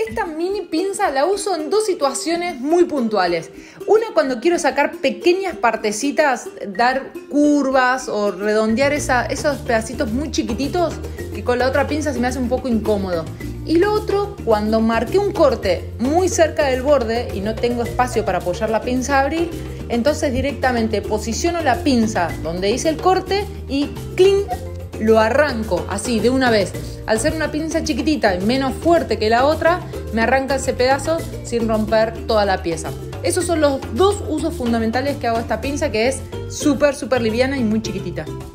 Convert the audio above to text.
Esta mini pinza la uso en dos situaciones muy puntuales. Una, cuando quiero sacar pequeñas partecitas, dar curvas o redondear esos pedacitos muy chiquititos que con la otra pinza se me hace un poco incómodo. Y lo otro, cuando marqué un corte muy cerca del borde y no tengo espacio para apoyar la pinza a abrir, entonces directamente posiciono la pinza donde hice el corte y ¡cling!, lo arranco así de una vez. Al ser una pinza chiquitita y menos fuerte que la otra, me arranca ese pedazo sin romper toda la pieza. Esos son los dos usos fundamentales que hago esta pinza, que es súper liviana y muy chiquitita.